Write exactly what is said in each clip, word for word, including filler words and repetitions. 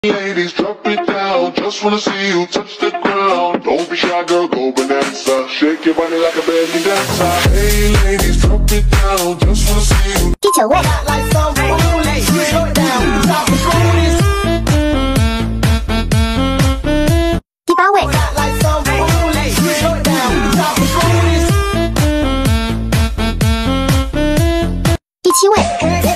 Ladies, drop it down. Just wanna see you touch the ground. Don't be shy, girl, go bonanza. Shake your body like a belly dancer. Hey, ladies, drop it down. Just wanna see you. 第九位，第八位，第七位。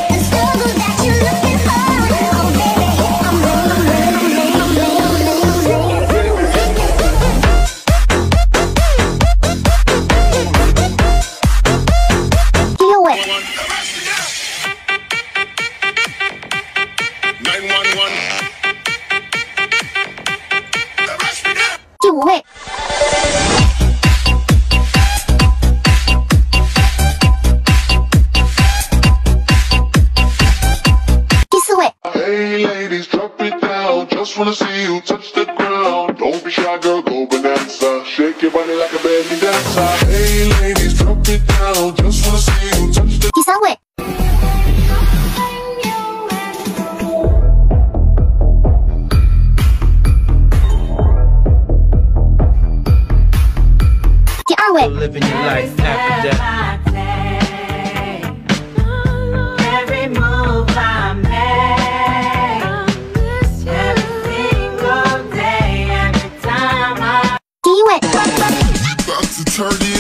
第五位，第四位， Hey ladies, drop it down. Just wanna see you touch the ground. Don't be shy, girl, go bonanza. Shake your body like a belly dancer. Hey ladies, drop it down. Just wanna see you touch the. 第三位，第二位。 Living your life after death. Every move I make, every single day, every time I. 第一位。 About to turn it